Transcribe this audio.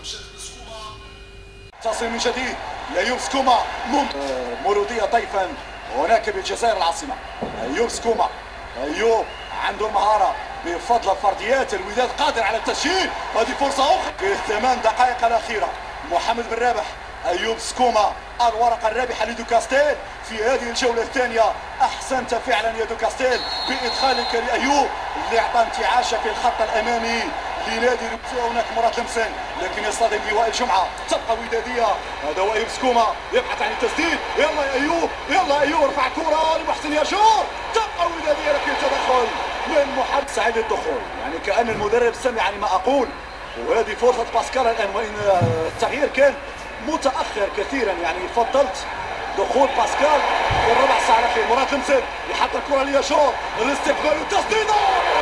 تصل من جديد لأيوب سكوما مولودية طيفا هناك بالجزائر العاصمة. أيوب سكوما، أيوب عنده المهارة بفضل الفرديات. الوداد قادر على التسجيل. هذه فرصة أخرى في الثمان دقائق الأخيرة. محمد بن رابح، أيوب سكوما، الورقة الرابحة لدوكاستيل في هذه الجولة الثانية. أحسنت فعلا يا دوكاستيل بإدخالك لأيوب اللعبة انتعاشة في الخط الأمامي لنادي هناك مرات لمسن، لكن يصطدم بوائل جمعة. تبقى ودادية. هذا هو أيوب سكوما يبحث عن التسديد. يلا يا أيوب، يلا أيوب، ارفع كرة لمحسن ياشور. تبقى ودادية لكن تدخل من محمد سعيد. الدخول يعني كأن المدرب سمع ما أقول، وهذه فرصة باسكال الآن، وإن التغيير كان متأخر كثيرا. يعني فضلت دخول باسكال في الربع ساعة الأخير. مرات لمسن يحط الكرة لياشور، الاستقبال والتسديدة.